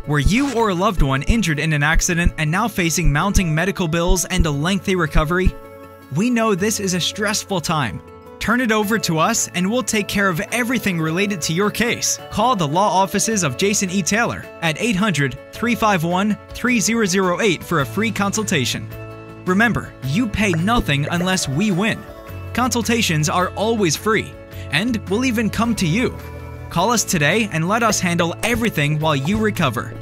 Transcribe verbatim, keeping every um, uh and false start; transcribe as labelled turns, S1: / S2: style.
S1: Were you or a loved one injured in an accident and now facing mounting medical bills and a lengthy recovery? We know this is a stressful time. Turn it over to us and we'll take care of everything related to your case. Call the law offices of Jason E. Taylor at eight hundred, three five one, three zero zero eight for a free consultation. Remember, you pay nothing unless we win. Consultations are always free, and we'll even come to you. Call us today and let us handle everything while you recover.